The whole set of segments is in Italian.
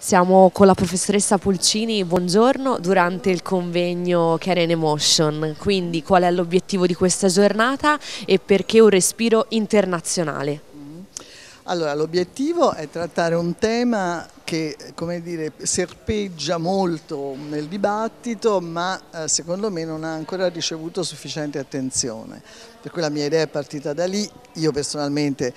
Siamo con la professoressa Pulcini, buongiorno, durante il convegno Care and Emotion. Quindi qual è l'obiettivo di questa giornata e perché un respiro internazionale? Allora, l'obiettivo è trattare un tema che, come dire, serpeggia molto nel dibattito, ma secondo me non ha ancora ricevuto sufficiente attenzione. Per cui la mia idea è partita da lì. Io personalmente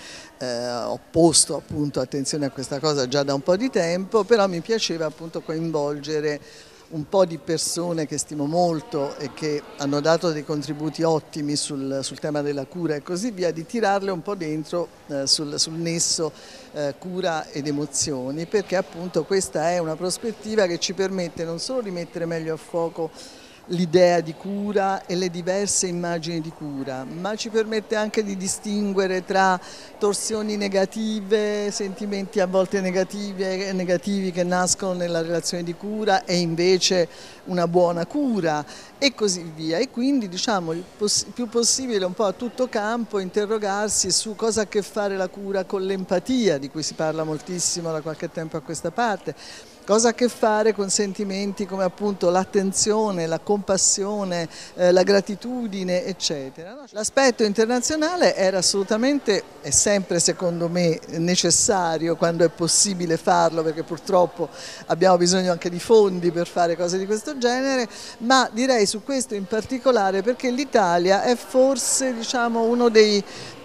ho posto appunto attenzione a questa cosa già da un po' di tempo, però mi piaceva appunto coinvolgere un po' di persone che stimo molto e che hanno dato dei contributi ottimi sul tema della cura e così via, di tirarle un po' dentro sul nesso cura ed emozioni, perché appunto questa è una prospettiva che ci permette non solo di mettere meglio a fuoco l'idea di cura e le diverse immagini di cura, ma ci permette anche di distinguere tra torsioni negative, sentimenti a volte negativi che nascono nella relazione di cura e invece una buona cura e così via. E quindi diciamo il più possibile un po' a tutto campo interrogarsi su cosa ha a che fare la cura con l'empatia, di cui si parla moltissimo da qualche tempo a questa parte. Cosa ha a che fare con sentimenti come appunto l'attenzione, la compassione, la gratitudine, eccetera. L'aspetto internazionale era assolutamente, è sempre secondo me necessario quando è possibile farlo, perché purtroppo abbiamo bisogno anche di fondi per fare cose di questo genere, ma direi su questo in particolare perché l'Italia è forse diciamo, uno dei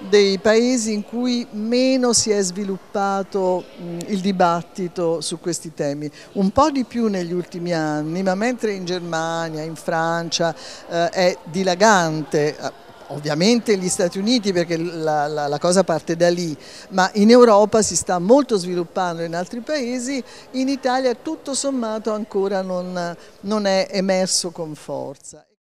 paesi in cui meno si è sviluppato il dibattito su questi temi, un po' di più negli ultimi anni, ma mentre in Germania, in Francia è dilagante. Ovviamente gli Stati Uniti perché la cosa parte da lì, ma in Europa si sta molto sviluppando in altri paesi, in Italia tutto sommato ancora non è emerso con forza.